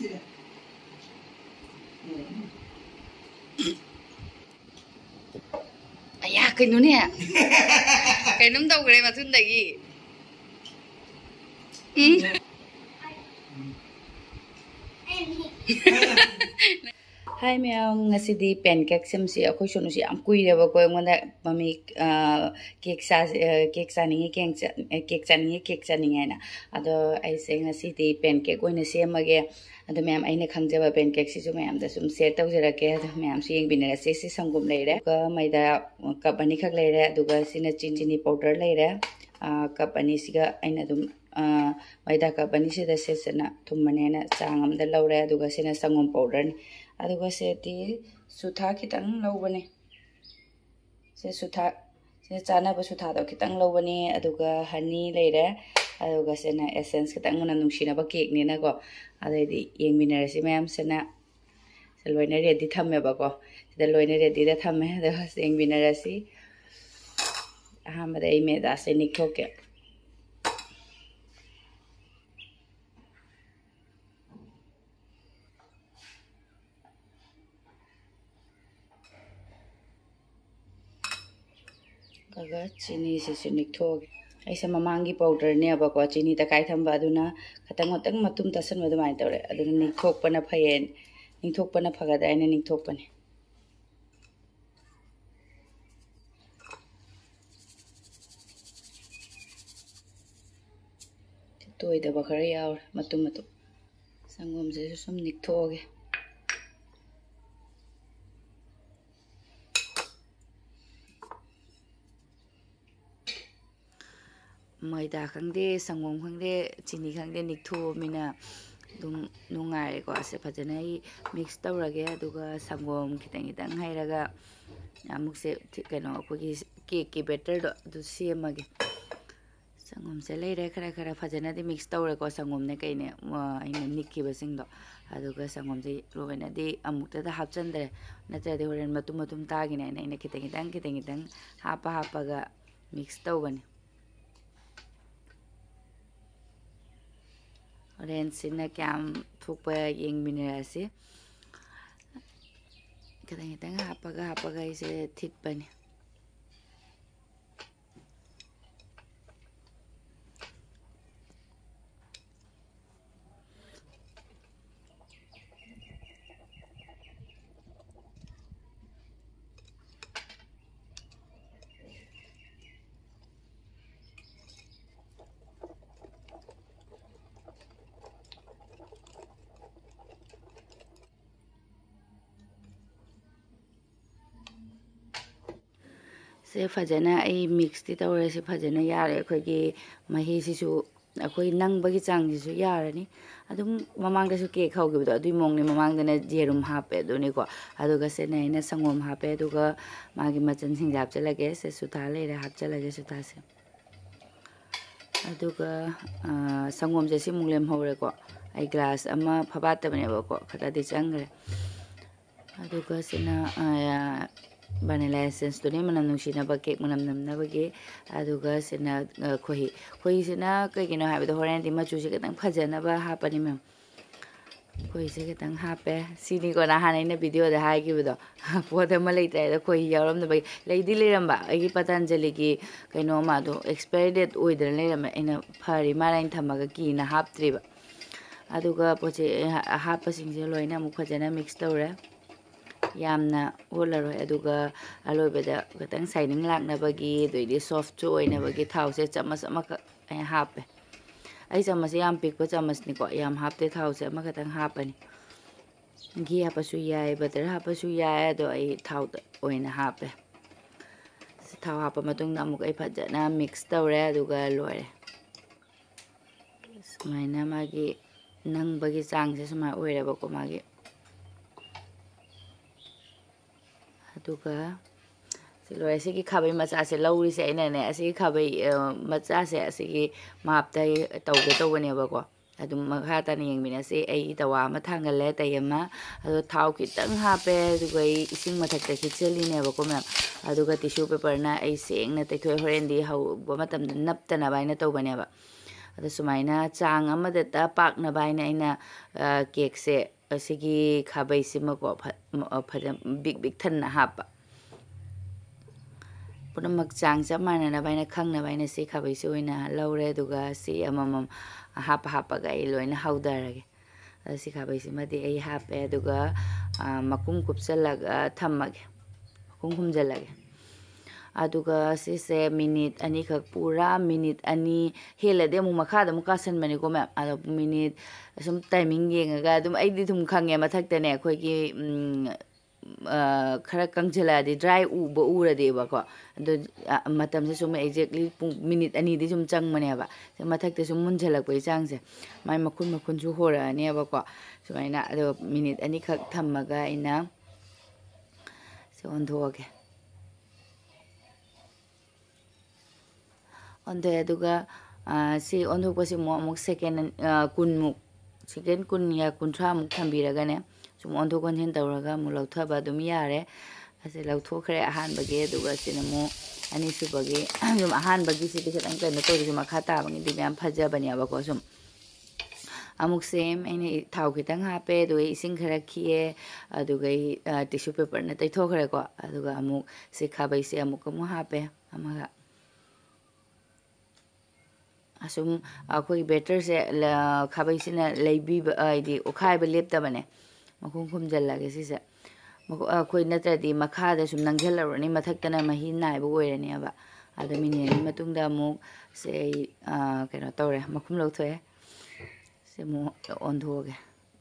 Ayah, kayaknya kayaknya tahu gak maksud lagi. Hai ma'am, ngasi pancake semsi aku sunu si am kui deh baku yang mana mami cake saningi cake saningi na. Ado aise ngasi di pancake woi nasi amage. Ado ma'am aine khangja pancake si cuma ma'am dah sum set tahu jera ke ado ma'am si yang bina si sanggum lere. Ka maida cup ani khak lere, duga si na chini powder lere. Cup ani siga aina dum maida cup ani si dah sesena tumane na sangam dah laure duga si na sanggum powder ni. Aduga seti sutha kitang lawbane se sutha se chana ba sutha do kitang lawbane aduga honey leire aduga sena essence kitang na nungsina ba cake ni na ko adaidi yengminer si ma'am sena se loine ready thamme ba ko sida loine ready da thamme da yengminer si ahmada ime da se nikhoke kaga chini se sunik thog aisa mamangi powder ne ba ko chini ta kai thamba aduna khatang matang matum tasan ma dumai tawre aduna ni thok pana phayen ni thok pana phaga da ine ni thok pani toy da ba khara yaw matum sangom je sum nik thoge maida khangde sangom khangde chini khangde niktho mina dum nungai ko ase phajana I mix tawrage aduga sangom kitang hairaga amuk se keno akogi cake ki batter do semage sangom se leire khara phajana di mix tawre ko sangom ne kaine aina nikki basing do aduga sangom je loina di amukta da hapchandre natra de horen matum tagine aina kitang hapa ga mix tawbani Orange sina kiam thukpa yengminasi kadang hapaga ise thitpani se fajana ai mix ti tawre se fajana yare khogi mahi sisu akhoi nang bagi chang sisu yarani adum mamang da su cake khau gi do adui mong ni mamang da na jerum hape do ni ko aduga se na sangom hape aduga magi machan sing jap chalage se sutha le ra hap chalage sutha se aduga sangom je si munglem hore ko ai glass ama phabat ta bane ba ko khata di changre aduga se na vanilla essence to ne manam nungsina ba cake manam namna bage aduga sena khoi sena kai kino ha do horen di machu se katang phajana ba ha pani mem khoi se katang ha pe sini ko na hanai na video da ha gi do poda ma lei tai da khoi yaram da ba lei di le ramba ai patanjali gi kaino ma do expired date oi da le ram ina phari ma lain thamaga ki na hap tri ba aduga poche ha pa sing je loina mu phajana mix tawre yamna holaro aduga aloibeda gatang shining laknabagi doidi soft cho oinabagi thause chamas ama hape ai chamas yam pikpa chamas ni ko yam hapte thause ama gatang hapani gi hapasu yai butter hapasu yai do ai thau oina hape thau hapa matung na amuk ai phajana mix tawre aduga loire sumaina magi nang bagi chang se sumai oireba ko magi aduga silo asigi khabai macha se lauri se ina ne asigi khabai macha se asigi map tai tawge tawne ba ko adum makha ta ni yengmina se ai tawa ma thangale tayama adu thau kitang hape aduga ising mathak ta khicheli ne ba ko ma'am aduga tissue paper na ai seng na tai thoi horen di hau ba matam napta na baina tawbane ba ꯑꯗ ꯁꯨꯃꯥꯏꯅ ꯆꯥꯡ ꯑꯃꯗꯇ ꯄꯥꯛꯅꯕ ꯍꯥꯏꯅ ꯑꯩꯅ ꯀꯦꯛꯁꯦ ꯑꯁꯤꯒꯤ ꯈꯥꯕꯩꯁꯤꯃꯀꯣ ꯐꯖꯅ big ꯊꯟꯅ ꯍꯥꯞꯄ ꯄꯨꯝꯅꯃꯛ ꯆꯥꯡ ꯆꯞ ꯃꯥꯟꯅꯅꯕ ꯍꯥꯏꯅ ꯈꯪꯅꯕ ꯑꯩꯅ ꯁꯤ ꯈꯥꯕꯩꯁꯤ ꯑꯣꯏꯅ ꯂꯧꯔꯦ ꯑꯗꯨꯒ ꯁꯤ ꯑꯃꯃꯝ ꯍꯥꯞꯄꯒ ꯑꯩ ꯂꯣꯏꯅ ꯍꯧꯗꯔꯒꯦ ꯁꯤ ꯈꯥꯕꯩꯁꯤꯃꯗꯤ ꯑꯩ ꯍꯥꯞꯄꯦ ꯑꯗꯨꯒ ꯃꯈꯨꯝ ꯀꯨꯞꯁꯜꯂꯒ ꯊꯝꯃꯒꯦ ꯃꯈꯨꯝ ꯈꯨꯝꯖꯤꯜꯂꯒꯦ ꯑꯗꯨꯒ ꯁꯤꯁꯦ ꯃꯤꯅꯤꯠ ꯑꯅꯤꯈꯛ ꯄꯨꯔꯥ ꯃꯤꯅꯤꯠ ꯑꯅꯤ ꯍꯦꯜꯂꯗꯤ ꯑꯃꯨꯛ ꯃꯈꯥꯗ ꯑꯃꯨꯛ ꯀꯥꯁꯟꯕꯅꯤꯀꯣ ꯃꯌꯥꯝ ꯑꯗꯣ ꯃꯤꯅꯤꯠ ꯁꯨꯝ ꯇꯥꯏꯃꯤꯡ ꯌꯦꯡꯉꯒ ꯑꯗꯨꯝ ꯑꯩꯗꯤ ꯑꯗꯨꯝ ꯈꯪꯉꯦ ꯃꯊꯛꯇꯅꯦ ꯑꯩꯈꯣꯏꯒꯤ ꯈꯔ ꯀꯪꯁꯤꯜꯂꯛꯑꯗꯤ ꯗ꯭ꯔꯥꯏ ꯎꯔꯗꯤꯕꯀꯣ ꯑꯗꯣ ꯃꯇꯝꯁꯦ ꯁꯨꯝ ꯑꯦꯛꯖꯦꯛꯂꯤ ꯃꯤꯅꯤꯠ ꯑꯅꯤꯗꯤ ꯁꯨꯝ ꯆꯪꯕꯅꯦꯕ ꯃꯊꯛꯇ ꯁꯨꯝ ꯃꯨꯟꯁꯤꯜꯂꯛꯄꯒꯤ ꯆꯥꯡꯁꯦ ꯃꯥꯏ ꯃꯈꯨꯟꯁꯨ ꯍꯣꯔꯛꯑꯅꯦꯕꯀꯣ ꯁꯨꯃꯥꯏꯅ ꯑꯗꯣ ꯃꯤꯅꯤꯠ ꯑꯅꯤꯈꯛ ꯊꯝꯃꯒ ꯑꯩꯅ ꯁꯤ ꯑꯣꯟꯊꯣꯛꯑꯒꯦ ꯑꯣꯟꯊꯣꯛꯑꯦ ꯑꯗꯨꯒ ꯁꯤ ꯑꯣꯟꯊꯣꯛꯄꯁꯤ ꯑꯃꯨꯛ ꯁꯦꯀꯦꯟ ꯀꯨꯟꯃꯨꯛ ꯁꯦꯀꯦꯟ 10 ꯌꯥ 30ꯃꯨꯛ ꯊꯝꯕꯤꯔꯒꯅꯦ ꯁꯨꯝ ꯑꯣꯟꯊꯣꯛ ꯑꯣꯟꯁꯤꯟ ꯇꯧꯔꯒ ꯑꯃꯨꯛ ꯂꯧꯊꯕ ꯑꯗꯨꯝ ꯌꯥꯔꯦ ꯑꯁꯤ ꯂꯧꯊꯣꯛꯈ꯭ꯔꯦ ꯑꯍꯥꯟꯕꯒꯤ ꯑꯗꯨꯒ ꯁꯤꯅ ꯑꯃꯨꯛ ꯑꯅꯤꯁꯨꯕꯒꯤ ꯑꯗꯨꯝ ꯑꯍꯥꯟꯕꯒꯤꯁꯤꯗꯤ ꯈꯤꯇꯪ ꯀꯩꯅꯣ ꯇꯧꯔꯤꯁꯦ ꯃꯈꯥ ꯇꯥꯕꯒꯤꯗꯤ ꯃꯌꯥꯝ ꯐꯖꯕꯅꯦꯕꯀꯣ ꯁꯨꯝ ꯑꯃꯨꯛ ꯁꯦꯝ ꯑꯩꯅ ꯊꯥꯎ ꯈꯤꯇꯪ ꯍꯥꯞꯄꯦ ꯑꯗꯨꯒ ꯏꯁꯤꯡ ꯈꯔ ꯈꯤꯑꯦ ꯑꯗꯨꯒ ꯇꯤꯁꯨ ꯄꯦꯄꯔꯅ ꯇꯩꯊꯣꯛꯈ꯭ꯔꯦꯀꯣ ꯑꯗꯨꯒ ꯑꯃꯨꯛ ꯁꯤ ꯈꯥꯕꯩꯁꯦ ꯑꯃꯨꯛ ꯍꯥꯞꯄꯦ ꯑꯃꯒ ꯑꯁꯨꯝ ꯑꯩꯈꯣꯏ ꯕꯦꯇꯔꯁꯦ ꯈꯥꯕꯩꯁꯤꯅ ꯂꯩꯕꯤꯕ ꯍꯥꯏꯗꯤ ꯑꯣꯠꯈꯥꯏꯕ ꯂꯦꯞꯇꯕꯅꯦ ꯃꯈꯨꯝ ꯈꯨꯝꯖꯤꯜꯂꯒꯦ ꯁꯤꯁꯦ ꯑꯩꯈꯣꯏ ꯅꯠꯇ꯭ꯔꯗꯤ ꯃꯈꯥꯗ ꯁꯨꯝ ꯅꯪꯁꯤꯜꯂꯨꯔꯅꯤ ꯃꯊꯛꯇꯅ ꯃꯍꯤ ꯅꯥꯏꯕ ꯑꯣꯏꯔꯅꯦꯕ ꯑꯗ ꯃꯤꯅꯤꯠ ꯑꯅꯤ ꯃꯇꯨꯡꯗ ꯑꯃꯨꯛ ꯁꯦ ꯑꯩ ꯀꯩꯅꯣ ꯇꯧꯔꯦ ꯃꯈꯨꯝ ꯂꯧꯊꯣꯛꯑꯦ ꯁꯤ ꯑꯃꯨꯛ ꯑꯣꯟꯊꯣꯛꯑꯒꯦ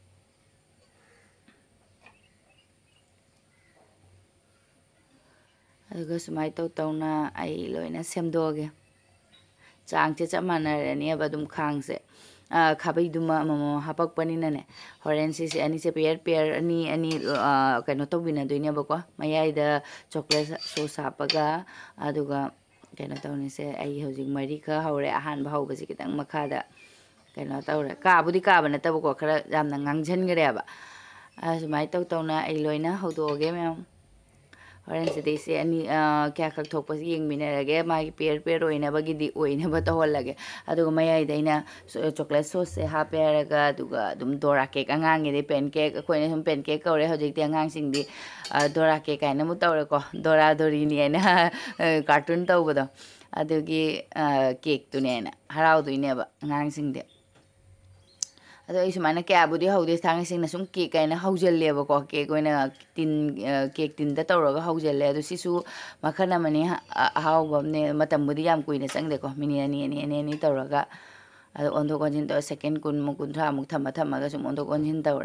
ꯑꯗꯨꯒ ꯁꯨꯃꯥꯏꯅ ꯇꯧꯅ ꯑꯩ ꯂꯣꯏꯅ ꯁꯦꯝꯗꯣꯛꯑꯒꯦ ꯆꯥꯡꯁꯦ ꯆꯞ ꯃꯥꯟꯅꯔꯅꯦꯕ ꯑꯗꯨꯝ ꯈꯥꯡꯁꯦ ꯈꯥꯕꯩꯗꯨꯃ ꯑꯃꯃꯝ ꯍꯥꯄꯛꯄꯅꯤꯅꯅꯦ ꯍꯣꯔꯦꯟ ꯁꯤꯁꯦ ꯑꯅꯤꯁꯦ ꯄꯦꯌꯔ ꯑꯅꯤ ꯀꯩꯅꯣ ꯇꯧꯕꯤꯅꯗꯣꯏꯅꯦꯕꯀꯣ ꯃꯌꯥꯏꯗ ꯆꯣꯀ꯭ꯂꯦꯠ ꯁꯣꯁ ꯍꯥꯞꯄꯒ ꯑꯗꯨꯒ ꯀꯩꯅꯣ ꯇꯧꯅꯤꯁꯦ ꯑꯩ ꯍꯧꯖꯤꯛ ꯃꯔꯤꯈꯛ ꯍꯧꯔꯦ ꯑꯍꯥꯟꯕ ꯍꯧꯕꯁꯦ ꯈꯤꯇꯪ ꯃꯈꯥꯗ ꯀꯩꯅꯣ ꯇꯧꯔꯦ ꯀꯥꯕꯨꯗꯤ ꯀꯥꯕ ꯅꯠꯇꯕꯀꯣ ꯈꯔ ꯌꯥꯝꯅ ꯉꯥꯡꯁꯤꯟꯈ꯭ꯔꯦꯕ ꯁꯨꯃꯥꯏꯅ ꯇꯧꯅ ꯑꯩ ꯂꯣꯏꯅ ꯍꯧꯗꯣꯛꯑꯒꯦ ꯃꯌꯥꯝ ꯍꯣꯔꯦꯟ ꯁꯤꯗꯩꯁꯦ ꯑꯅꯤ ꯀꯌꯥꯈꯛ ꯊꯣꯛꯄꯁꯤ ꯌꯦꯡꯃꯤꯟꯅꯔꯒꯦ ꯃꯥꯒꯤ ꯄꯦꯌꯔ ꯑꯣꯏꯅꯕ ꯇꯧꯍꯜꯂꯒꯦ ꯑꯗꯨꯒ ꯃꯌꯥꯏꯗ ꯑꯩꯅ ꯆꯣꯀ꯭ꯂꯦꯠ ꯁꯣꯁꯁꯦ ꯍꯥꯞꯄꯦ ꯍꯥꯏꯔꯒ ꯑꯗꯨꯒ ꯑꯗꯨꯝ ꯗꯣꯔꯥ ꯀꯦꯛ ꯑꯉꯥꯡꯒꯤꯗꯤ ꯄꯦꯟ ꯀꯦꯛ ꯑꯩꯈꯣꯏꯅ ꯁꯨꯝ ꯄꯦꯟ ꯀꯦꯛ ꯀꯧꯔꯦ ꯍꯧꯖꯤꯛꯇꯤ ꯑꯉꯥꯡꯁꯤꯡꯗꯤ ꯗꯣꯔꯥ ꯀꯦꯛ ꯀꯥꯏꯅ ꯑꯃꯨꯛ ꯇꯧꯔꯦꯀꯣ ꯗꯣꯔꯥ ꯗꯣꯔꯤꯅꯤ ꯍꯥꯏꯅ ꯀꯥꯔꯇꯨꯟ ꯇꯧꯕꯗꯣ ꯑꯗꯨꯒꯤ ꯀꯦꯛꯇꯨꯅꯦꯅ ꯍꯔꯥꯎꯗꯣꯏꯅꯦꯕ ꯑꯉꯥꯡꯁꯤꯡꯗꯤ ꯑꯗꯣ ꯑꯩ ꯁꯨꯃꯥꯏꯅ ꯀꯌꯥꯕꯨꯗꯤ ꯍꯧꯗꯦ ꯊꯥꯡꯉꯩꯁꯤꯡꯅ ꯁꯨꯝ ꯀꯦꯛ ꯀꯥꯏꯅ ꯍꯧꯖꯤꯜꯂꯦꯕꯀꯣ ꯀꯦꯛ ꯑꯣꯏꯅ ꯀꯦꯛ ꯇꯤꯟꯗ ꯇꯧꯔꯒ ꯍꯧꯖꯤꯜꯂꯦ ꯑꯗꯣ ꯁꯤꯁꯨ ꯃꯈꯜ ꯑꯃꯅꯤ ꯑꯍꯥꯎꯕ ꯑꯃꯅꯦ ꯃꯇꯝꯕꯨꯗꯤ ꯌꯥꯝ ꯀꯨꯏꯅ ꯆꯪꯗꯦꯀꯣ ꯃꯤꯅꯤꯠ ꯑꯅꯤ ꯇꯧꯔꯒ ꯑꯗꯣ ꯑꯣꯟꯊꯣꯛ ꯑꯣꯟꯁꯤꯟ ꯇꯧꯔ ꯁꯦꯀꯦꯟ 10ꯃꯨꯛ 30ꯃꯨꯛ ꯊꯝꯃꯒ ꯁꯨꯝ ꯑꯣꯟꯊꯣꯛ ꯑꯣꯟꯁꯤꯟ ꯇꯧꯔꯦ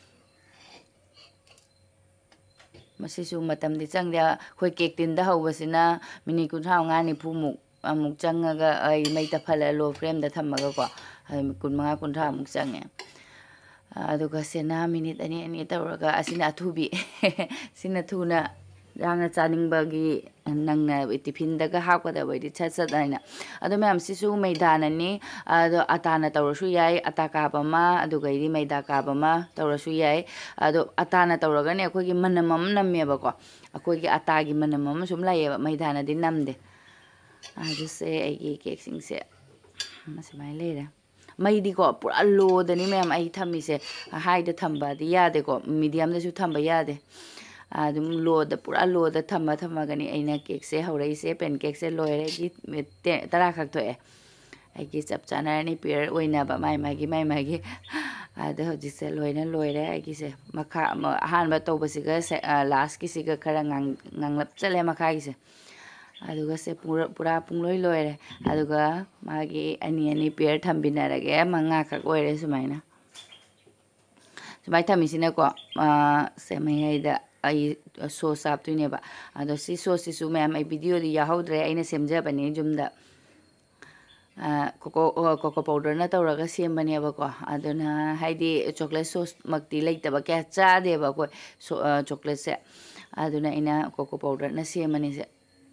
ꯃꯁꯤꯁꯨ ꯃꯇꯝꯗꯤ ꯆꯪꯗꯦ ꯑꯩꯈꯣꯏ ꯀꯦꯛ ꯇꯤꯟꯗ ꯍꯧꯕꯁꯤꯅ ꯃꯤꯅꯤꯠ 35 40ꯃꯨꯛ ꯑꯃꯨꯛ ꯆꯪꯉꯒ ꯑꯩ ꯃꯩ ꯇꯞꯍꯜꯂ ꯂꯣ ꯐ꯭ꯂꯦꯝꯗ ꯊꯝꯃꯒꯀꯣ 15 30ꯃꯨꯛ ꯆꯪꯉꯦ ꯑꯗꯨꯒ ꯁꯤꯅ ꯃꯤꯅꯤꯠ ꯑꯅꯤ ꯇꯧꯔꯒ ꯑꯁꯤꯅ ꯑꯊꯨꯕꯤ ꯁꯤꯅ ꯊꯨꯅ ꯌꯥꯝꯅ ꯆꯥꯅꯤꯡꯕꯒꯤ ꯅꯪꯅ ꯇꯤꯐꯤꯟꯗꯒ ꯍꯥꯞꯀꯗꯕꯗꯤ ꯁꯠ ꯍꯥꯏꯅ ꯑꯗꯣ ꯃꯌꯥꯝ ꯁꯤꯁꯨ ꯃꯩꯗꯥꯅꯅꯤ ꯑꯗꯣ ꯑꯇꯥꯅ ꯇꯧꯔꯁꯨ ꯌꯥꯏ ꯑꯇꯥ ꯀꯥꯕ ꯑꯃ ꯑꯗꯨꯒꯩꯗꯤ ꯃꯩꯗꯥ ꯀꯥꯕ ꯑꯃ ꯇꯧꯔꯁꯨ ꯌꯥꯏ ꯑꯗꯣ ꯑꯇꯥꯅ ꯇꯧꯔꯒꯅꯦ ꯑꯩꯈꯣꯏꯒꯤ ꯃꯅꯝ ꯑꯃ ꯅꯝꯃꯦꯕꯀꯣ ꯑꯩꯈꯣꯏꯒꯤ ꯑꯇꯥꯒꯤ ꯃꯅꯝ ꯑꯃ ꯁꯨꯝ ꯂꯩꯌꯦꯕ ꯃꯩꯗꯥꯅꯗꯤ ꯅꯝꯗꯦ ꯑꯗꯨꯁꯦ ꯑꯩꯒꯤ ꯀꯦꯛꯁꯤꯡꯁꯦ ꯁꯨꯃꯥꯏꯅ ꯂꯩꯔꯦ ꯃꯩꯗꯤꯀꯣ ꯄꯨꯔꯥ ꯂꯣꯗꯅꯤ ꯃꯌꯥꯝ ꯑꯩ ꯊꯝꯃꯤꯁꯦ ꯍꯥꯏꯗ ꯊꯝꯕꯗꯤ ꯌꯥꯗꯦꯀꯣ ꯃꯤꯗꯤꯌꯝꯗꯁꯨ ꯊꯝꯕ ꯌꯥꯗꯦ ꯑꯗꯨꯝ ꯄꯨꯔꯥ ꯂꯣꯗ ꯊꯝꯃꯒꯅꯤ ꯑꯩꯅ ꯀꯦꯛꯁꯦ ꯍꯧꯔꯛꯏꯁꯦ ꯄꯦꯟ ꯀꯦꯛꯁꯦ ꯂꯣꯏꯔꯦ ꯑꯩꯒꯤ 10 ꯈꯛ ꯊꯣꯛꯑꯦ ꯑꯩꯒꯤ ꯆꯞ ꯆꯥꯅꯔꯅꯤ ꯄꯦꯌꯔ ꯑꯣꯏꯅꯕ ꯃꯥꯒꯤ ꯑꯗꯣ ꯍꯧꯖꯤꯛꯁꯦ ꯂꯣꯏꯅ ꯂꯣꯏꯔꯦ ꯑꯩꯒꯤꯁꯦ ꯃꯈꯥ ꯑꯍꯥꯟꯕ ꯇꯧꯕꯁꯤꯒ ꯂꯥꯁꯀꯤꯁꯤꯒ ꯈꯔ ꯉꯥꯡꯂꯞ ꯆꯠꯂꯦ ꯃꯈꯥꯒꯤꯁꯦ ꯑꯗꯨꯒ ꯁꯦ ꯄꯨꯔꯥ ꯄꯨꯡꯂꯣꯏ ꯂꯣꯏꯔꯦ ꯑꯗꯨꯒ ꯃꯥꯒꯤ ꯑꯅꯤ ꯄꯦꯌꯔ ꯊꯝꯕꯤꯟꯅꯔꯒꯦ 5ꯈꯛ ꯑꯣꯏꯔꯦ ꯁꯨꯃꯥꯏꯅ ꯊꯝꯃꯤꯁꯤꯅꯀꯣ ꯁꯦ ꯃꯌꯥꯏꯗ ꯑꯩ ꯁꯣꯁ ꯍꯥꯞꯇꯣꯏꯅꯦꯕ ꯑꯗꯣ ꯁꯤ ꯁꯣꯁꯁꯤꯁꯨ ꯃꯌꯥꯝ ꯑꯩ ꯚꯤꯗꯤꯑꯣꯗꯤ ꯌꯥꯎꯍꯧꯗ꯭ꯔꯦ ꯑꯩꯅ ꯁꯦꯝꯖꯕꯅꯦ ꯌꯨꯝꯗ ꯀꯣꯀꯣ ꯄꯥꯎꯗꯔꯅ ꯇꯧꯔꯒ ꯁꯦꯝꯕꯅꯦꯕꯀꯣ ꯑꯗꯨꯅ ꯍꯥꯏꯗꯤ ꯆꯣꯀ꯭ꯂꯦꯠ ꯁꯣꯁꯃꯛꯇꯤ ꯂꯩꯇꯕ ꯀꯌꯥ ꯆꯥꯗꯦꯕ ꯑꯩꯈꯣꯏ ꯆꯣꯀ꯭ꯂꯦꯠꯁꯦ ꯑꯗꯨꯅ ꯑꯩꯅ ꯀꯣꯀꯣ ꯄꯥꯎꯗꯔꯅ ꯁꯦꯝꯕꯅꯤꯁꯦ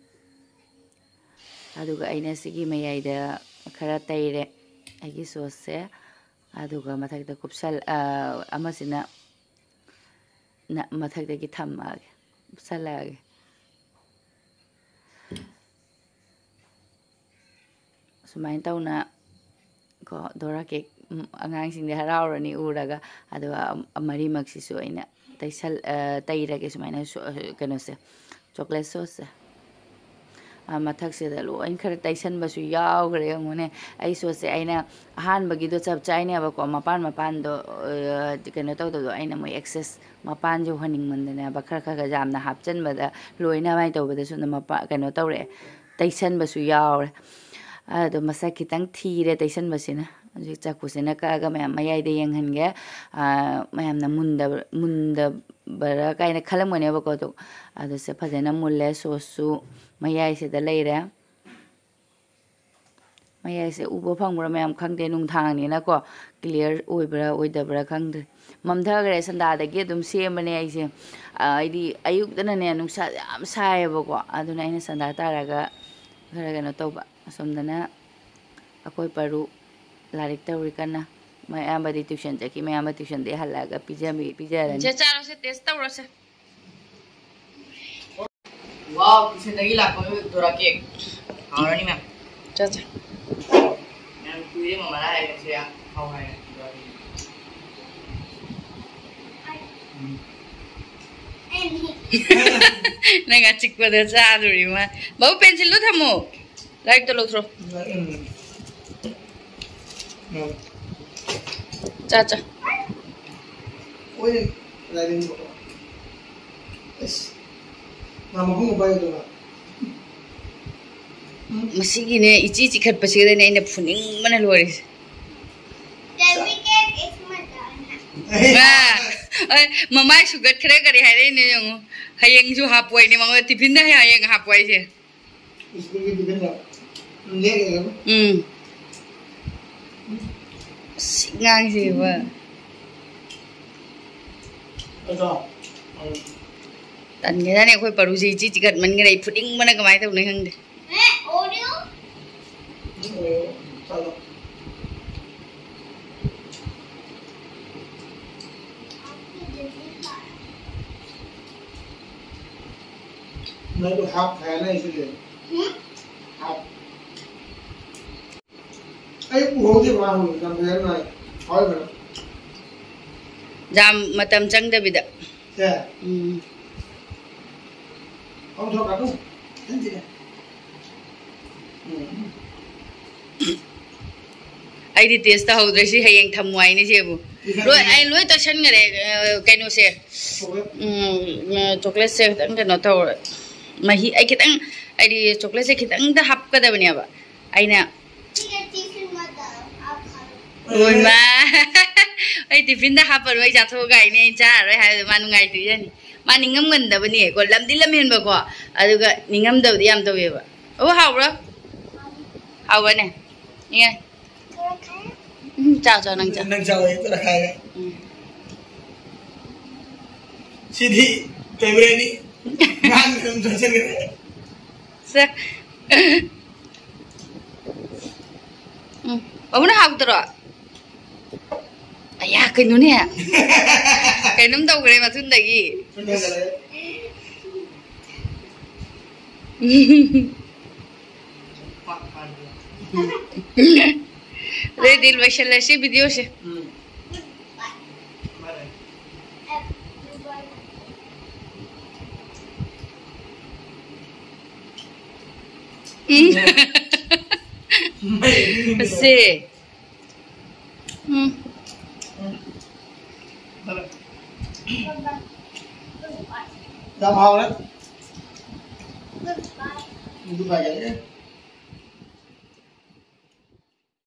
ꯑꯗꯨꯒ ꯑꯩꯅ ꯁꯤꯒꯤ ꯃꯌꯥꯏꯗ ꯈꯔ ꯇꯩꯔꯦ ꯑꯩꯒꯤ ꯁꯣꯁꯁꯦ ꯑꯗꯨꯒ ꯃꯊꯛꯇ ꯑꯃꯁꯤꯅ ꯃꯊꯛꯇꯒꯤ ꯊꯝꯃꯛꯑꯒꯦ ꯎꯞꯁꯜꯂꯛꯑꯒꯦ ꯁꯨꯃꯥꯏꯅ ꯇꯧꯅ ko dora cake angang sing de haraurani uraga aduga mari maksisu aina taisal tairage sumaina kano se chocolate sauce mathak se da lo in khar taisan basu yaw gre ngone ai so se aina han bagi do chap chaine ba ko mapan do kano taw do aina moi excess mapan jo haning mandana ba khar khar jam na hapchan bada loina mai taw bada sun mapa kano tawre taisan basu yaw ado masa kitang thire taisan basina ji chakusena ka ga mayam mayai de yang hange mayam na munda bara kaina khalam ngone ba ko to ado se phajana mulle sosu mayai se da leire mayai se ubo phangbra mayam khangde nung thang ni na ko clear oibra oidabra khangde mamdha gre sanda da ge dum se mane ai se aidi ayuk dana ne nung sa yam sai ba ko aduna ina sanda taraga khara no to ba somdana akoi paru लारिक तौरी कना मैं आंबदी tuition चकी मैं आंबा tuition दे हल्लागा pizza जे चारो से test तौर से wow tuition दगी लाको दोरा केक हाउरानी मैम चा मैम कुई ममा ला है से हाउ है नगा चिक बदे चादुरी मा बाबू पेंसिल लो थमो लाइक तो लो थ्रो चाचा ओए लाइन को एस मामा को मोबाइल दो ना मसीगी ने इची चिखत पसीदे ने ने फुनिंग मने लोरिस जल्दी केक इसमें डालना ममाई सुगत खरे करे हाय रे ने यंग हयंग जो हापवाई ने मंग टिफिन दा हयंग हापवाई से स्कूल के टिफिन ले गए ngang gì mà tận cái này khôi paru gì chỉ cần mình cái này pudding mana cái máy tao này hăng đi Oreo नहीं तो हाफ है ना इसलिए half ai uống thì vào làm thế này hỏi mà jam matam chang da bida yeah không cho cả đâu đến gì ai di taste ta hodre si hayeng thamwai ni je bu loi ai loi to shan ngare kaino se chocolate se tang da no to mahi ai kitang ai di chocolate se kitang da hap ka da bani ba aina ôi mà ai tiffin đã hấp rồi chả thua gái này cha rồi hai mà nung ngày tự nhiên mà nín ngâm ngân đó bên này còn làm đi làm hiền bạc quá à được cái nín ngâm đầu đi làm đầu về vậy ô hào rồi hào vậy nè nghe chào chào năng chào ấy tôi đã khai đấy chị thị cái bên đi ngang không cho chân cái sắc ông nó học rồi ayah cái nún nè cái nấm đâu cái mà thun đầy gì đây đi vào xem lại video xem Masih. Làm hào đấy. Goodbye. Goodbye.